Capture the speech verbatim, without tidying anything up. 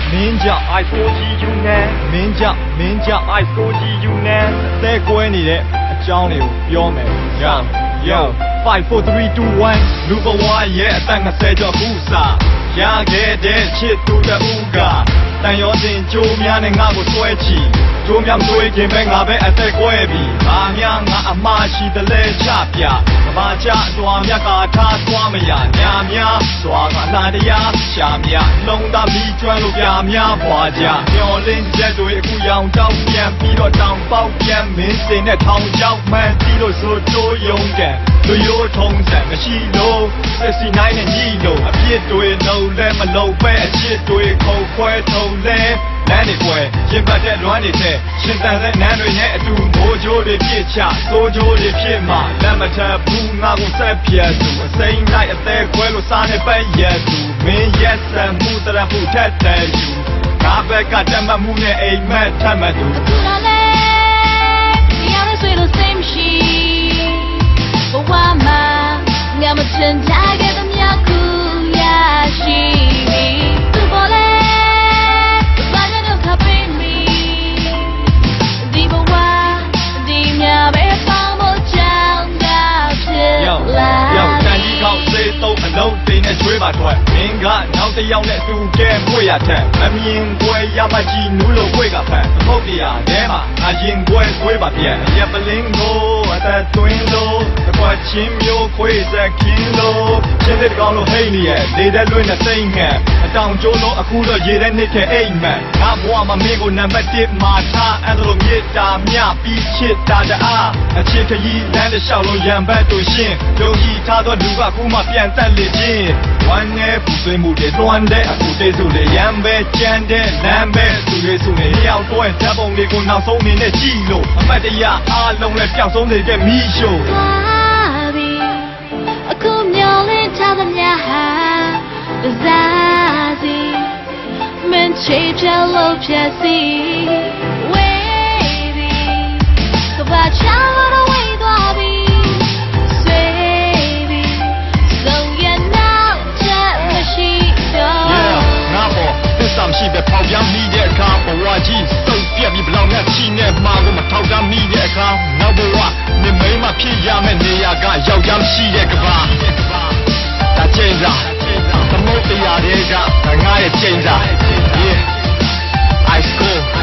名叫爱说基ယူနဲ့名叫名叫爱说基ယူနဲ့အသက်ကွဲနေတဲ့အကြောင်းလေးကိုပြောမယ် Yo Yo five four three two one လူဘဝရဲ့အသက်twentyကျော်ခုစားရခဲ့တဲ့ချစ်သူတူကတန်ရောတင်ကြိုးများနဲ့ငါ့ကိုဆွဲချီကြိုးများမတွေးခင်ပဲငါပဲအသက်ကွဲပြီငါများငါအမရှိတလဲချပြကဘာချတွားမြတ်ကာထားသွားမရညာများစွာကလာတရားရှာမြလုံးသားပြီးကျွမ်းလို့ပြများပွားကြမျောလင်းချက်တွေအခုရောင်တောင်းပြန်ပြီးတော့တောင်ပေါက်ပြန်မင်းစင်နဲ့ထောင်ချောက်မှန်းပြီးလို့ဆိုတိုးယုံကန်လူရိုးထုံးစံမရှိလို့စစ်စီနိုင်နဲ့ညီလို့အပြစ်တွေလုံးလဲမလုံးပဲအချစ်တွေခုံခွဲထုံလဲလမ်းတွေကွယ်ရှင်ပတ်တဲ့လွမ်းနေတဲ့ရှင်တန်တဲ့နန်းတွေနဲ့အတူမိုးကြိုးတွေပြစ်ချစိုးကြိုးတွေဖြစ်မှလက်မထပ်ဘူးငါကိုဆက်ပြတ်သူအစိမ်းလိုက်အသေးခွဲလို့စားနေပဲရက်သူမင်းရက်စံမှုတရမှုထက်တဲ့ယူငါဘက်ကတမမှုနဲ့အိမ်မက်ထမ်းမှသူလာလေဒီရဆွေလို့ same she ဘဝမှာငါမချင်ကြခဲ့တဲ့မြတ်ကူရရှိပြီသူပေါ်လေတော့အလုံးသိနေကျွေးပါထွက်မင်းကနောက်တစ်ယောက်နဲ့သူကဲမွေရထက်မမြင်ွယ်ရမကြီးနူးလို့ဝေကဖက်ပုတ်တရားထဲမှာအရင်ွယ်သွေးပါပြန်ရပလင်းကိုအသက်သွင်းလို့တကွာချင်းမျိုးခွေးစခင်းလို့ချင်းတဲ့ကောင်လို့ဟိနေရဲ့လေတဲ့လွင့်နဲ့စိတ်ငှက်အတောင်ကျိုးလို့အခုတော့ရေတဲ့နှစ်ထဲအိမ်မက်ငါဘဝမှာမင်းကိုနံပါတ်oneမှာထားအဲ့လိုမြေတာမြပြီးချစ်တာတအားအချစ်ခရီးလမ်းတစ်လျှောက်လုံးရံဘတ်တို့ရှင်းယုံကြည်ထားသောလူကခုမှပြန်တက်လေချင်းဝမ်းနဲ့ပူဆွေးမှုတွေတွန်းတဲ့အခုတည်းစုလေရံပဲကြမ်းတဲ့လမ်းပဲသူတွေစုနေရောက်တော့ဓာတ်ပုံတွေကိုနောက်ဆုံးနေနဲ့ကြည့်လို့အမတ်တရားအားလုံးလည်းပျောက်ဆုံးနေတဲ့မီးရှို့အခုမျောလင်းထားသမျှဟာဇာစီမင်းချေချလို့ဖြစ်စီ Wavy ကဘာချာလို့ဝေးသွားပြီရှိပဲပေါက်ပြမ်းမိတဲ့အခါဘဝကြီးစုပ်ပြက်ပြီးဘလောင်နဲ့ချီနဲ့မှာကိုမထောက်တမ်းမိတဲ့အခါနောက်ဘဝနေမိမဖြစ်ရမယ့်နေရာကယောက်ျားမရှိတဲ့ကဘာဒါချိန်စာသမုတ်တရားတွေကငါရဲ့ချိန်စာ Yeah I score